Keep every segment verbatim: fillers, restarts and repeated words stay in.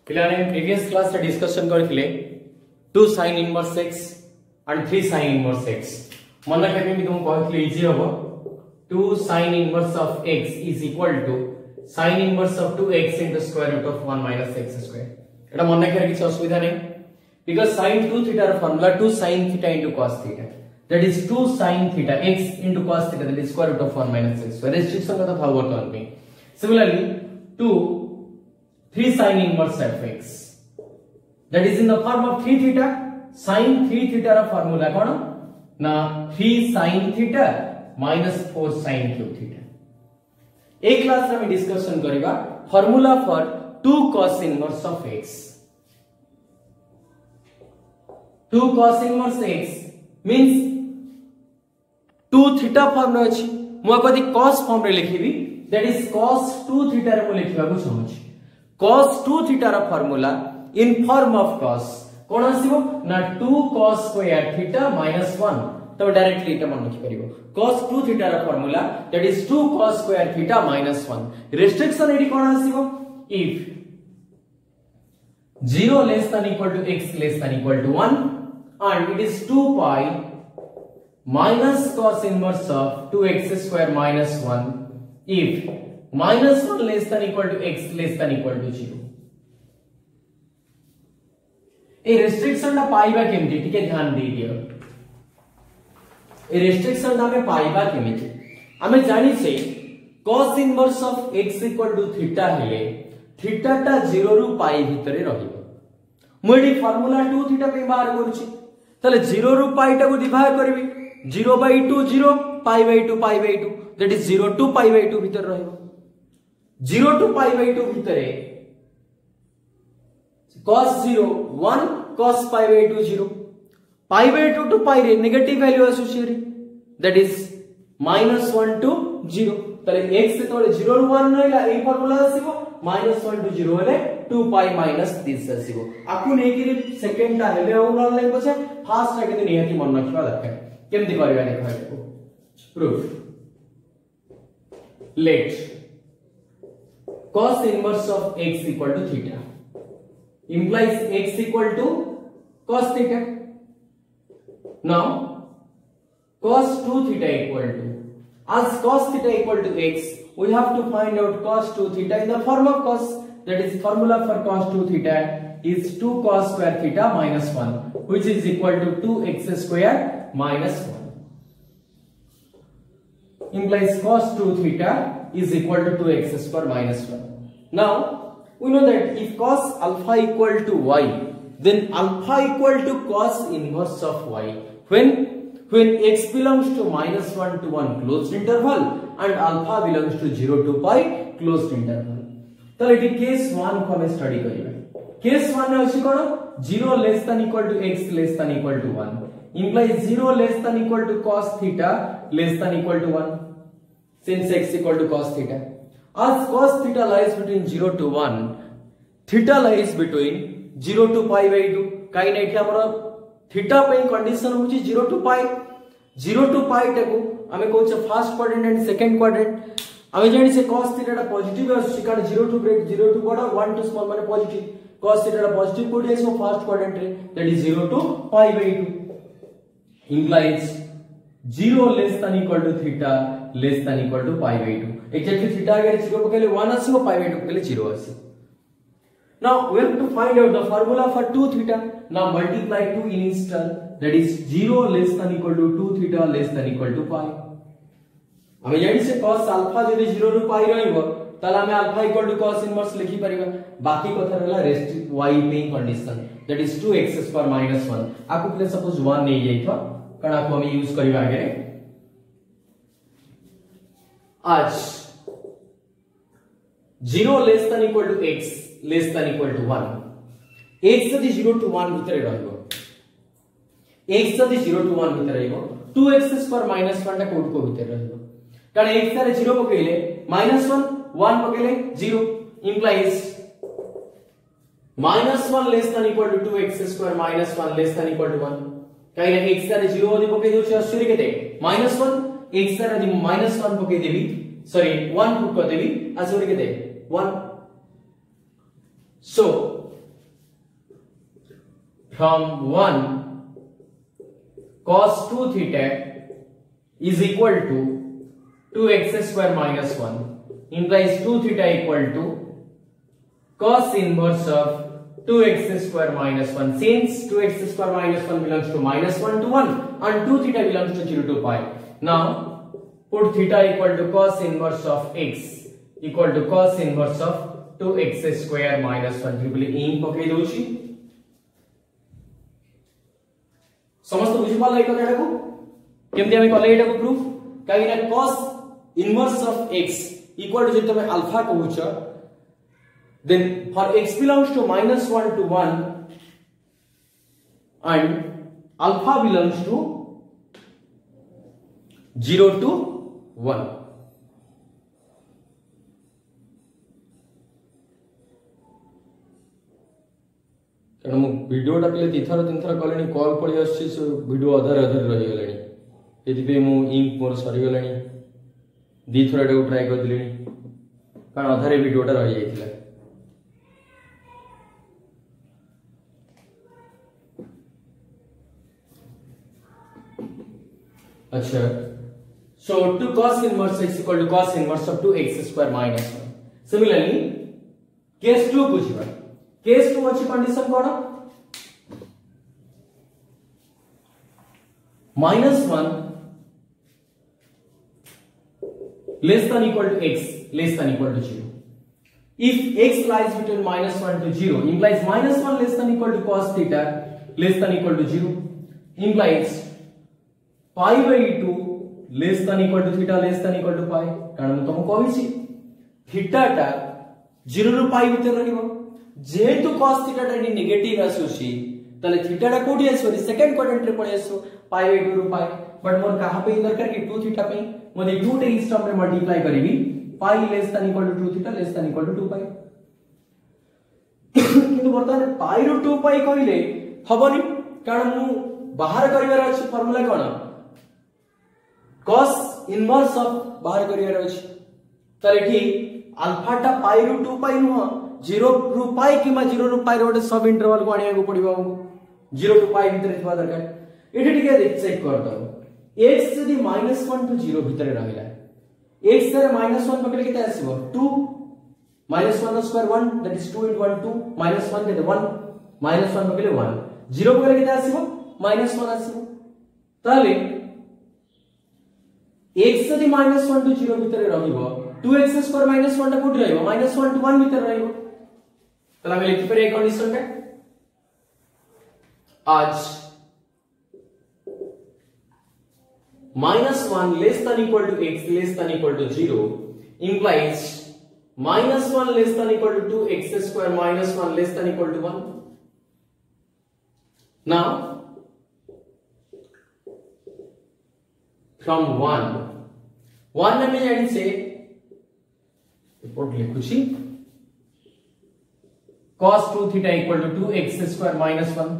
पिलाने previous class रे discussion करथिले two sin inverse x and three sin inverse x मन रखबे मी तुम कहथिले इजी हबो two sin inverse of x is equal to sin inverse of two x into square root of one minus x square एटा मन रखिया किछ असुविधा नै बिकॉज़ sin टू थीटा र formula two sin theta into cos theta that is two sin theta x into cos theta that is square root of one minus x square restriction का था वर्तमान में similarly two three sin inverse of x that is in the form of three theta sin three theta रा formula कोन ना three sin theta minus four sin cube theta एक class रे हम डिस्कशन करिबा formula for two cos inverse of x two cos inverse x means two theta form रे अछि मो कदी cos फॉर्म रे लिखिबी that is cos two theta रे मो लिखिबा को चाहूची cos टू theta रा formula in form of cos कोन आसीबो ना two cos square theta minus one तो डायरेक्टली इटा मन लिखि परिबो cos टू theta रा formula that is two cos square theta minus one restriction एडी कोन आसीबो if zero less than equal to x less than equal to one and it is two pi minus cos inverse of two x square minus one if minus one less than equal to x less than equal to zero A restriction ना पाइबा केमती ठीक है ध्यान दे दियो ए restriction ना में पाइबा केमती हमें जानि छै cos inverse of x equal to theta हेले थीटा टा जीरो रु पाई भितरे रहिबो मोडी फार्मूला टू थीटा पे बाहर करूची तले जीरो रु पाई टा को डिवाइड करबी zero by two zero pi by two pi by two that is zero two pi by two भीतर रहिबो zero two pi by two भितरे cos zero one cos pi by two zero pi by two two pi रे negative value associated that is minus one two zero तले x से तोले zero रु one नइला ए फार्मूला आसीबो minus one two zero हेले टू पाई माइनस दिस आसीबो आकु नै कि सेकंड टा हेले ओ न लाइन पछे फास्ट रा कि नियति मन रखिबा दरकार केमति करबा देखा देखो proof let cos inverse of x equal to theta implies x equal to cos theta. Now cos two theta equal to as cos theta equal to x we have to find out cos two theta in the form of cos that is formula for cos two theta is two cos square theta minus one which is equal to two x square minus one implies cos two theta is equal to two x square minus one. Now we know that if cos alpha equal to y then alpha equal to cos inverse of y when when x belongs to minus one to one closed interval and alpha belongs to zero to pi closed interval. तो एटी case one को हम study करिबा case one रे अछि कोन zero less than equal to x less than equal to one implies zero less than equal to cos theta less than equal to one since x equal to cos theta as cos theta lies between zero to one theta lies between zero to pi by two काई नै कि हमर theta पे condition होची zero to pi zero to pi टाको हमें कहू छ first quadrant and second quadrant हमें जानि से cos थीटा टा पॉजिटिव आसी कारण zero to great zero to बड़ा one to स्मॉल माने पॉजिटिव cos थीटा टा पॉजिटिव कोडी आसी फर्स्ट क्वाड्रेंट रे that is zero to pi by two implies zero less than equal to theta less than equal to pi by two exactly theta अगर zero पकेले one आसीबो pi by two पकेले zero आसी. Now we have to find out the formula for two theta. Now multiply two in each term that is zero less than equal to two theta less than equal to pi. हमें जानि से cos alpha जदि zero रु pi रहइबो तला हमें alpha equal to cos inverse लिखि परिबा बाकी कथा रहला रेस्ट्रिक्ट y पे condition that is two x square minus one आकु प्ले सपोज one नै जाइथो कणा को हम यूज करिबा आगे आज zero less than equal to x less than equal to one x जदि zero to one भितरे रहइबो x जदि zero to one भितरे रहइबो two x square minus one टा कोड को भितरे रहइबो कारण x रे zero पकेले minus one one पकेले zero implies minus one less than equal to two x square minus one less than equal to one काई ना x रे zero ओदी पके दोछ अस्सी केते minus one x रे यदि minus one पके देबी सॉरी one पुट कर देबी अस्सी केते one So from one cos two theta is equal to two x square minus one implies two theta equal to cos inverse of two x square minus one. Since two x square minus one belongs to minus one to one and two theta belongs to zero to pi. Now put theta equal to cos inverse of x equal to cos inverse of two x square minus one. Triple इन पकई दोची समस्त बुझी पाला एक कथा को केमती हमें कले एटा को प्रूफ काई ना cos inverse of x equal to जब तमे अल्फा कहूछ then for x belongs to minus one to one and alpha belongs to zero to one. कारण मु वीडियो टा पले तीथर तीन थर कलेनी कॉल पड़ी आछि सो वीडियो अधर अधर रहि गेलेनी एति पे मु इंक मोर सरी गेलेनी दी थर एटा ट्राई कर दिलेनी कारण अधरे वीडियो टा रहि जाइतिला. अच्छा so two cos inverse x equal to cos inverse of two x square minus one. Similarly case two बुझिबा case two अछि कंडीशन कोन minus one less than equal to x less than equal to zero. If x lies between minus one to zero implies minus one less than equal to cos theta less than equal to zero implies pi by two less than equal to theta less than equal to pi. कारण मैं तुमको कहिछि theta टा zero रु pi भीतर रहइबो जेहेतु cos theta टा नेगेटिव आसुछि तले थीटा टा कोठी आसो सेकंड क्वाड्रेंट रे पळे आसो pi by two रु pi बट मोर कहा पे दरकार कि two थीटा पे मोदे two टे इस टर्म रे मल्टीप्लाई करबी pi less than equal to two theta less than equal to two pi. किंतु वर्तमान pi रु two pi कहिले हबनी कारण मु बाहर करिवार अछि फार्मूला कोन cos inverse of बाहर करियर अछि तले ठीक अल्फा टा पाई रु two पाई नुह zero रु पाई किमा zero रु पाई रोटे सब इंटरवल को आनिया को पड़िबो हमको zero टू पाई भीतर थवा दरकार एठी ठीक है चेक कर दो x यदि minus one to zero भीतर रहिला x सर minus one पकड़े केते आसीबो two minus one square one that is two into one two minus one केते one minus one पकड़े one zero पकड़े केते आसीबो minus one आसीबो ताले x यदि minus one to zero भीतर रहिबो two x square minus one टा कोठी रहिबो minus one to one भीतर रहिबो तला हम लिखि परे कंडीशन रे आज minus one less than equal to x less than equal to zero implies minus one less than equal to two x square minus one less than equal to one. Now from one one हमें जानी से report लिखुची cos two theta equal to two x square minus one.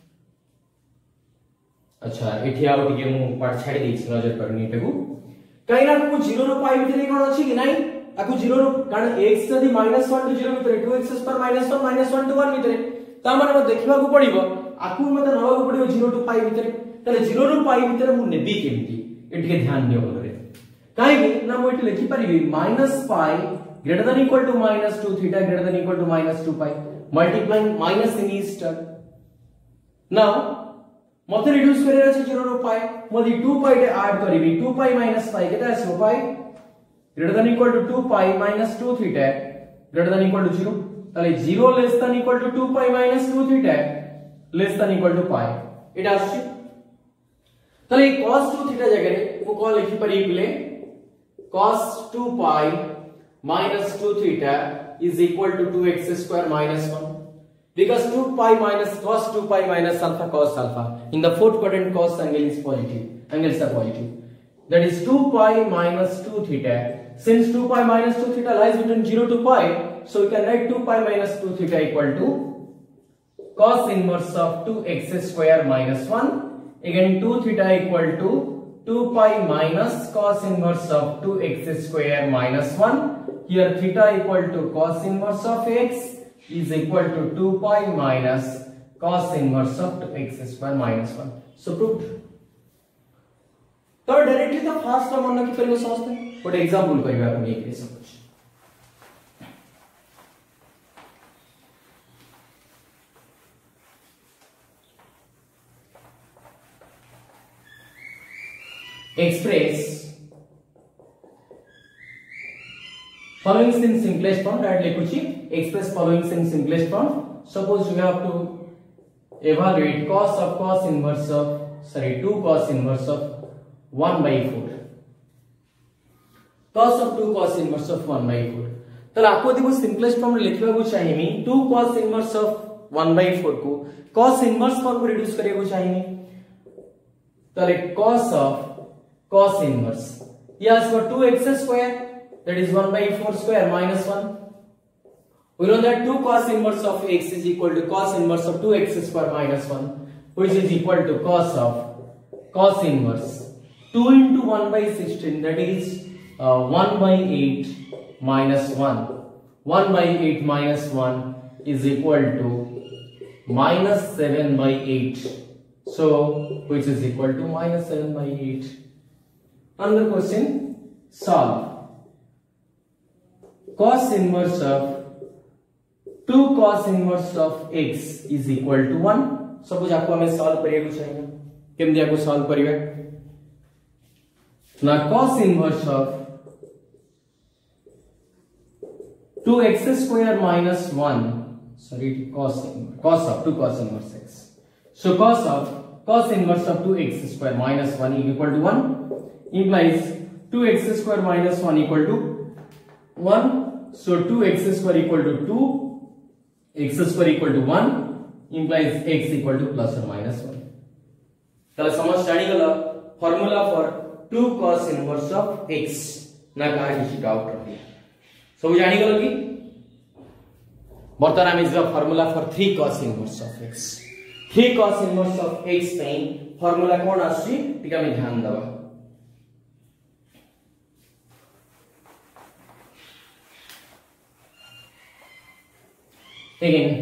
अच्छा एठी आउ टिके मु part छाडी देछि नजर करनी एटकू काई ना को zero रो पाई भीतर कोन अछि कि नाही आकु zero रो कारण x यदि minus one to zero भीतर two x square minus one minus one to one भीतर ता माने देखिबा को पड़िबो आकु मते रहबा को पड़िबो zero to pi भीतर तले zero रो pi भीतर मु नेबी केमती एटिके ध्यान दियो भलरे काई कि ना मु एटी लिखि परिबी minus pi greater than equal to minus two theta greater than equal to minus two pi multiplying minus in each term. Now मते रिड्यूस करे अछि zero रो pi मोदी two pi टे ऐड करिबी two pi minus pi केते आसो pi greater than equal to two pi minus two theta greater than equal to zero तले zero less than equal to two pi minus two theta less than equal to pi एटा आछि तले cos two theta जगह रे मु कोन लिखि परि बिले cos two pi minus two theta is equal to two x square minus one because two pi minus cos two pi minus alpha cos alpha in the fourth quadrant cos angle is positive angles are positive that is two pi minus two theta since two pi minus two theta lies between zero to pi so we can write two pi minus two theta equal to cos inverse of two x square minus one again two theta equal to two pi minus cos inverse of two x square minus one here theta equal to cos inverse of x is equal to two pi minus cos inverse of two x square minus one. So proved. तो directly तो first term मन की परिबो समझते हैं गोटे example करबा अपन एक रे सब express following in simplest form that लिखुची express following in simplest form. Suppose you have to evaluate cos of cos inverse of sorry two cos inverse of one by four. Cos of two cos inverse of one by four. तो आपको देखो simplest form लिखवा को चाहिए मी two cos inverse of one by four को cos inverse form को reduce करे को चाहिए मी तो like cos of cos inverse yes for two x square that is one by four square minus one. We know that two cos inverse of x is equal to cos inverse of two x square minus one, which is equal to cos of cos inverse two into one by sixteen, that is uh, one by eight minus one. one by eight minus one is equal to minus seven by eight. So which is equal to minus seven by eight. Another question, solve cos inverse of two cos inverse of x is equal to one. Suppose आपको हमें solve करिए चाहिए केमती आपको solve करिए ना cos inverse of two x square minus one sorry cos cos of two cos inverse x. So cos of cos inverse of two x square minus one is equal to one implies two x square minus one equal to one. So two x square equal to two, x square equal to one implies x equal to plus or minus one. तले समझ जानी गला formula for two cos inverse of x ना कहा किसी doubt रही सब जानी गला की बर्तमान में इसका formula for three cos inverse of x three cos inverse of x में formula कौन आसी टिका में ध्यान दबा again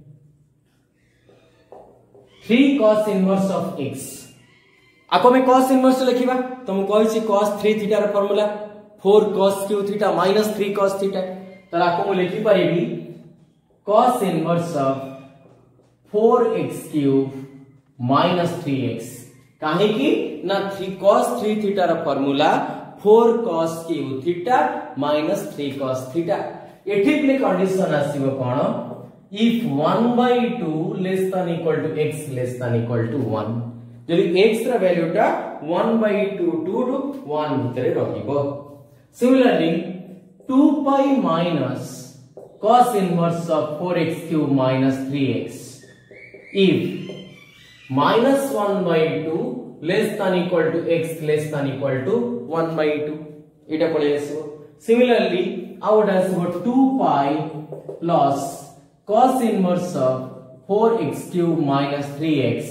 three cos inverse of x आको में cos inverse लिखिबा तो मु कहै छी cos three theta र फार्मूला four cos cube theta minus three cos theta त आको मु लिखि परिबी cos inverse of four x cube minus three x काहे कि ना three cos three theta र फार्मूला four cos cube theta minus three cos theta एठी प्ले कंडीशन आसीबो कोन if one by two less than equal to x less than equal to one जदि x रा वैल्यू टा one by two two to one भितरे रहिबो. Similarly two pi minus cos inverse of four x cube minus three x if minus one by two less than equal to x less than equal to one by two एटा पळे आसीबो. Similarly out आसीबो two pi plus cos inverse of four x cube minus three x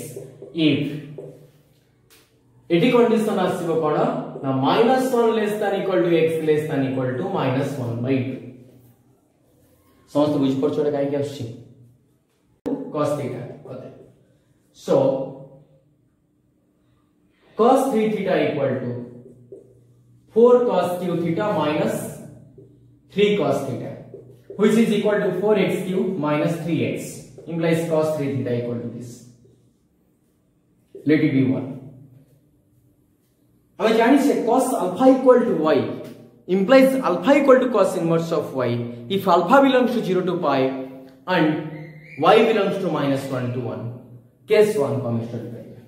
if एटी condition आसीबो कोन ना minus one less than equal to x less than equal to minus one by two समस्त बुझ पर छोड़े काई के आछि cos theta होते. So cos three theta equal to four cos cube theta minus three cos theta which is equal to four x cube minus three x implies cos three theta equal to this. Let it be one. हमें जानी से cos alpha equal to y implies alpha equal to cos inverse of y if alpha belongs to zero to pi and y belongs to minus one to one. Case one को हम study करेंगे.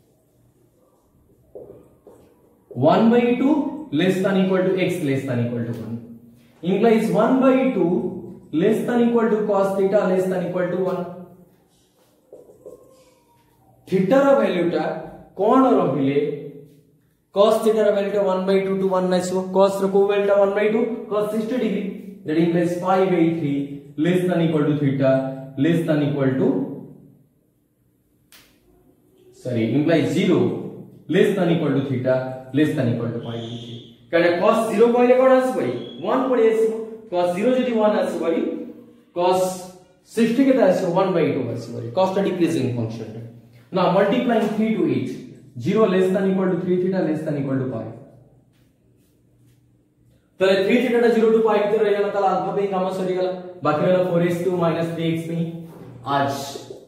one by two less than equal to x less than equal to one implies one by two less than equal to cos theta less than equal to one. theta रा value टा कोन रहिले cos theta रा value टा one by two to one नाइसो cos रा को value टा one by two cos sixty degree that implies pi by three less than equal to theta less than equal to sorry implies zero less than equal to theta less than equal to pi by three कारण cos zero कहले कोन आसी पड़ी one पड़ी आसी cos zero जदि one आसी पड़ी cos sixty के तासे one by two बस cost decreasing function. Now multiplying three to eight, zero less than equal to three theta less than equal to pi. तले three theta टा zero to pi भीतर रह जाला तला अल्फा पे काम सरी गला बाकी रहला four x cube minus three x पे आज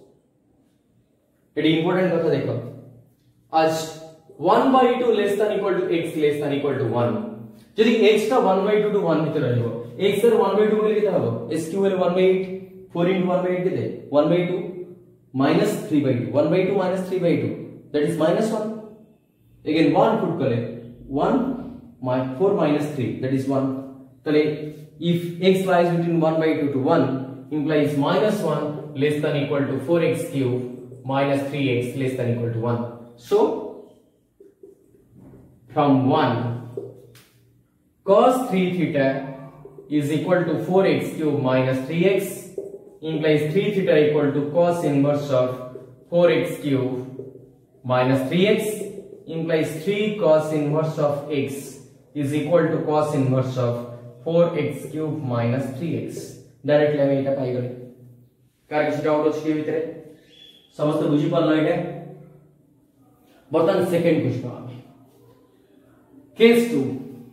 एडी इंपोर्टेंट कथा देखो आज one by two less than equal to x less than equal to one यदि x टा one by two to one भीतर रहइबो x रे one by two बोले केते हबो s cube रे one by eight four into one by eight केते one by two minus three by two one by two minus three by two that is minus one again one put करे one my four minus three that is one तले if x lies between one by two to one implies minus one less than equal to four x cube minus three x less than equal to one. So from one cos three theta is equal to four x cube minus three x implies three theta equal to cos inverse of four x cube minus three x implies three cos inverse of x is equal to cos inverse of four x cube minus three x. Directly हमें एटा पाई गले car किसी doubt अछि भितरे समस्त बुझी पारलो एटा बर्तन सेकंड क्वेश्चन आमे केस टू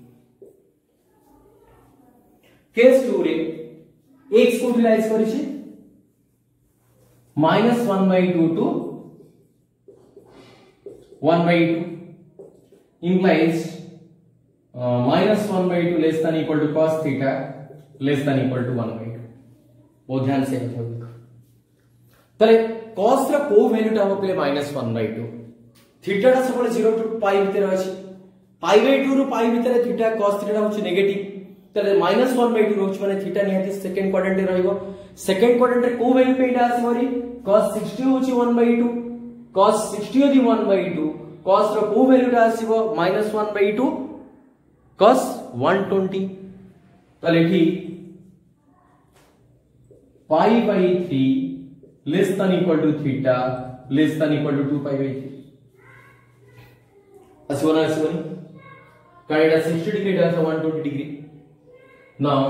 केस टू रे x को यूटिलाइज करिछि minus one by two to one by two implies uh, minus one by two less than equal to cos theta less than equal to one by two. बहुत ध्यान से देखो तले cos रा को वैल्यू टा पे minus one by two theta टा सबले zero to pi भीतर अछि pi by two रो pi भीतर थीटा cos थीटा होछि नेगेटिव तले minus one by two रोच माने थीटा निहाती सेकंड क्वाड्रेंट रे रहइबो सेकंड क्वाड्रेंट रे को वैल्यू पे इटा आसीबोरी cos sixty होछि one by two cos sixty यदि one by two cos रो को वैल्यू टा आसीबो minus one by two cos one twenty तले ठीक pi by three less than equal to theta less than equal to two pi by three. Asibona asiboni. Kan eta sixty degree eta one twenty degree. Now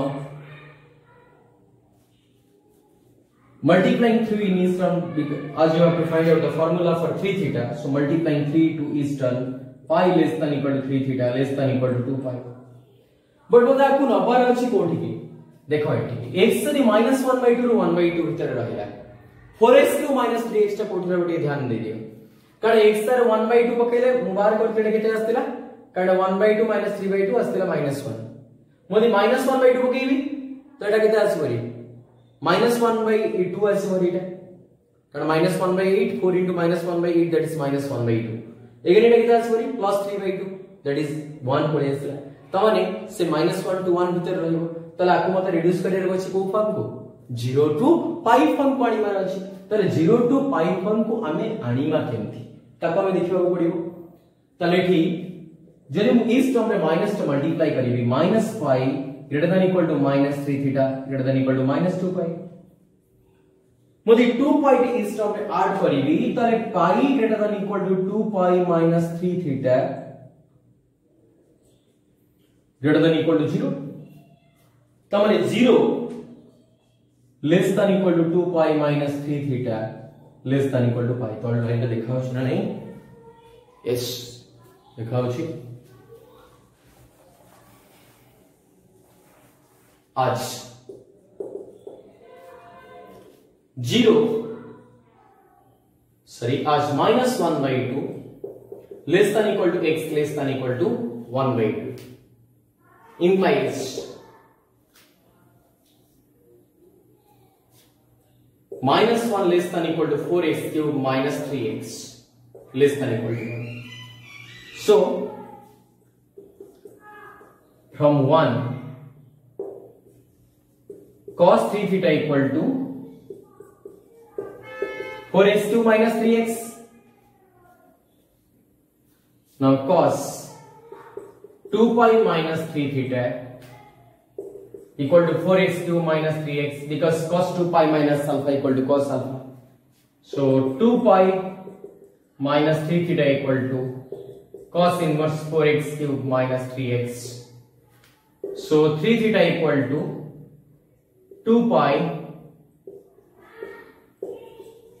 multiplying three in eastern as you have to find out the formula for three theta. So multiplying three to eastern pi less than equal to three theta less than equal to two pi. But बोलता है आपको number अच्छी कोठी की देखो एटी x से minus one by two रो one by two भीतर रहला four x cube minus three x टा कोठी रे बटे ध्यान दे दियो कारण x सर one by two पकेले मुबार करते केते आस्तिला कारण one by two minus three by two आस्तिला minus one Modi minus one by two पकेबी तो एटा केते आसीबरी minus one by two आसीबरी एटा कारण minus one by eight four into minus one by eight that is minus one by two again एटा केते आसीबरी plus three by two that is one पळे आसीला तमाने से minus one to one भीतर रहइबो तले आपको मते reduce career अछि को फॉर्म को zero to pi फॉर्म को आनी मार अछि तले zero to pi फॉर्म को हमें आनीमा केमथि ताको हमें देखिबा को पड़िबो तले ठीक जदि मु इस टर्म रे माइनस to मल्टीप्लाई करिबी minus pi greater than equal to minus three theta greater than equal to minus two pi मोदी two pi टी इस टर्म रे ऐड करिबी तले pi greater than equal to two pi minus three theta greater than equal to zero तमने zero less than equal to two pi minus three theta less than equal to pi तो line देखा होछि ना नहीं yes देखा होछि आज zero sorry आज minus one by two less than equal to x less than equal to one by two implies minus one less than equal to four x cube minus three x less than equal to one. So from one cos three theta equal to four x cube minus three x. Now cos two pi minus three theta equal to four x cube minus three x because cos two pi minus alpha equal to cos alpha. So two pi minus three theta equal to cos inverse four x cube minus three x. So three theta equal to two pi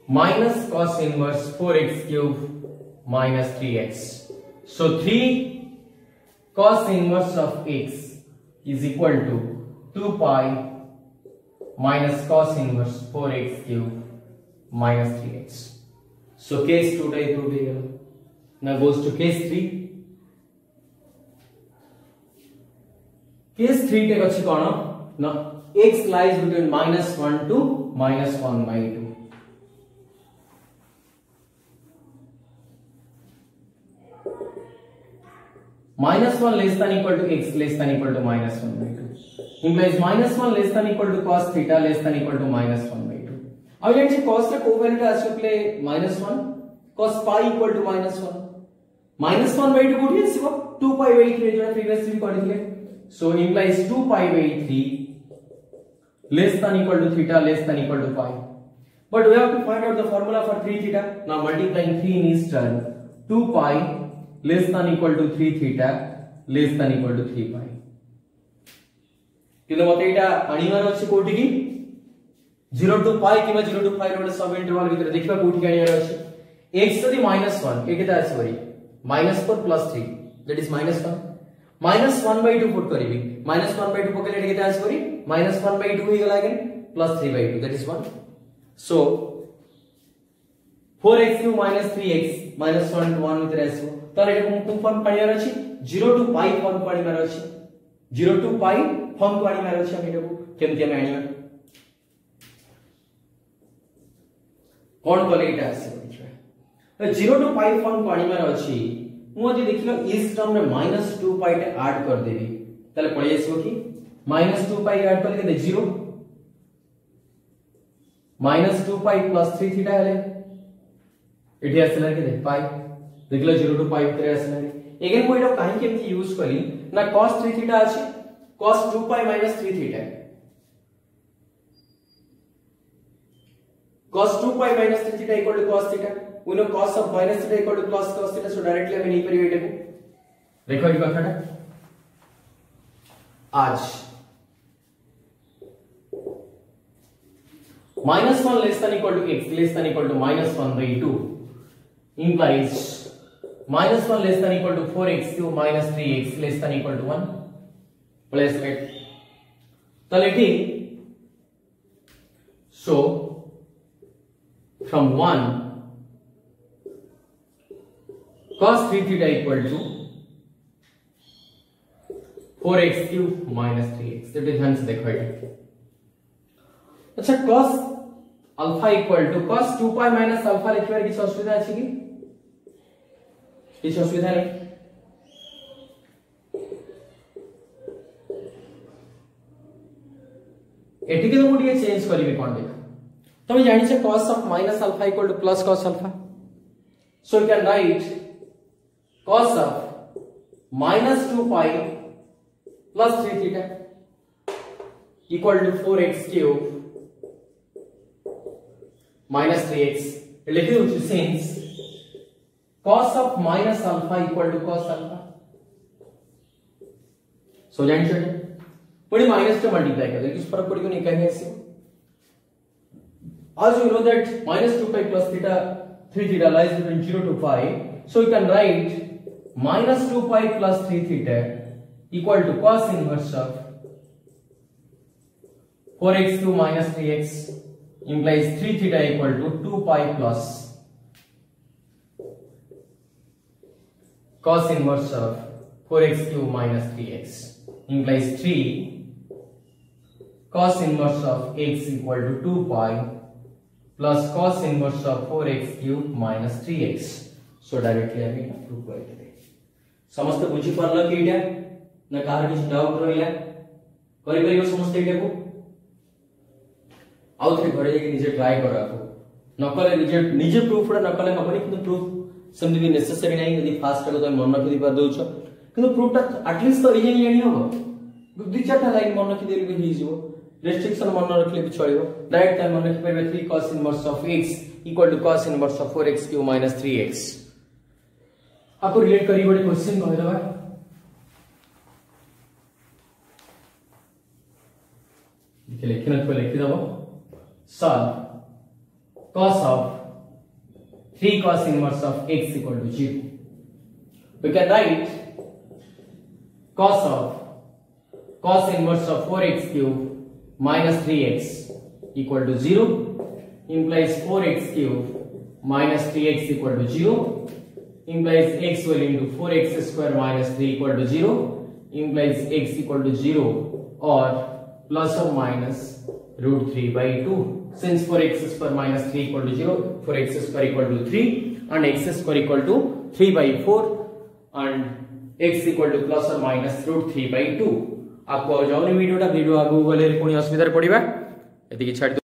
minus cos inverse four x cube minus three x. So three cos inverse of x is equal to two pi minus cos inverse four x cube minus three x. So case two ta proved ho gala. Now goes to case three. Case three take achi kono na x lies between minus one to minus one by two. Minus one less than equal to x less than equal to minus one by two implies minus one less than equal to cos theta less than equal to minus one by two. अब जानिए cos का कोवेरिएंट आसे प्ले minus one cos pi equal to minus one minus one by two कोठी आसीबो two pi by three जोटा previously भी पढिथिले. So implies two pi by three less than equal to theta less than equal to pi. But we have to find out the formula for three theta. Now multiplying three in each term, two pi less than equal to three theta less than equal to three pi. किंतु मते एटा आनिवार अछि कोठी की zero to pi किबा zero to pi रो सब interval भीतर देखिबा कोठी आनिवार अछि x यदि minus one ए केता अछि बरी minus four plus three that is minus one minus one by two put करिबी minus one by two पकेले केता अछि बरी minus one by two हो गेला again plus three by two that is one. So four x cube minus three x minus one to one भीतर आसीबो ताले एटा कोन form काढियार अछि zero to pi फॉर्म काढियार अछि zero to pi फॉर्म काढियार अछि हम एटा केमति हम आनिया कोन कले एटा आसीबो देखिबा zero to pi फॉर्म काढियार अछि मु जे देखिलो इस टर्म रे minus two pi टे ऐड कर देबी ताले पळि आसीबो कि minus two pi ऐड करले के zero minus two pi plus three theta हेले एठी आसला के pi देखला zero to pi भीतर आसला एगेन पॉइंट ऑफ काहे केमति यूज करी ना cos three theta अछि cos two pi minus three theta cos two pi minus three theta equal to cos theta we know cos of minus theta equal to plus cos theta so directly हम नहीं परिवेट है देखो ये कथाटा आज minus one less than equal to x less than equal to minus one by two implies minus one less than equal to four x cube minus three x less than equal to one plus right tale ठीक so from one cos three theta equal to four x cube minus three x तो ध्यान से देखो ये अच्छा cos alpha equal to cos two pi minus alpha लिखिबार किछ असुविधा अछि कि किछ असुविधा नै एठी के तो मुडिए चेंज करिवे कोन देख तमे जानि छै cos of minus alpha equal to plus cos alpha so you can write cos of minus two pi plus three theta equal to four x cube minus three x लिखि दउ since cos of minus alpha equal to cos alpha so जानि छै पुणी minus से multiply कर दे किस फर्क पड़ेगा नहीं कहेंगे ऐसे as you know that minus two pi plus theta three theta lies between zero to pi so you can write minus two pi plus three theta equal to cos inverse of four x cube minus three x implies three theta equal to two pi plus cos inverse of four x cube minus three x implies three cos inverse of x equal to two pi plus cos inverse of four x cube minus three x so directly I can prove करते समस्त बुझी परला कि एटा ना car किछ doubt रहला करि परियो समस्त एटा को आउ थरे घरे जे निजे ट्राई कराको नकले निजे निजे प्रूफ रा नकले हबनी किंतु प्रूफ समझ भी नेसेसरी नहीं यदि फास्ट को तो मन रखि दिबा दोछ किंतु प्रूफ ता एटलीस्ट तो रीजन जानि हबो दु चारटा लाइन मन रखि देली भी हिजो रेस्ट्रिक्शन मन रखले भी चलिबो डायरेक्ट टाइम मन रखि परबे three cos inverse of x equal to cos inverse of four x cube minus three x आपको रिलेट करी बड़े क्वेश्चन कह दबा लिख लिखना तो लिख दबो solve cos of three cos inverse of x equal to zero. We can write cos of cos inverse of four x cube minus three x equal to zero implies four x cube minus three x equal to zero implies x will into four x square minus three equal to zero implies x equal to zero or plus or minus root three by two. Since four x square minus three equal to zero, four x square equal to three and x square equal to three by four and x equal to plus or minus root three by two. आपको जाऊनी वीडियोटा video आगु गले पुणी असुविधा पड़िबा एतिकी छाड़